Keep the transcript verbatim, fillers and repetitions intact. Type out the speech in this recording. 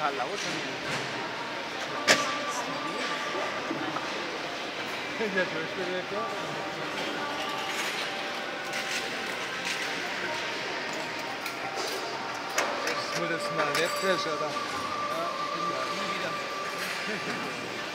total laut. Der Türspieldirektor. Das ist nur das mal Webflash, oder? Ja, ich bin nie wieder.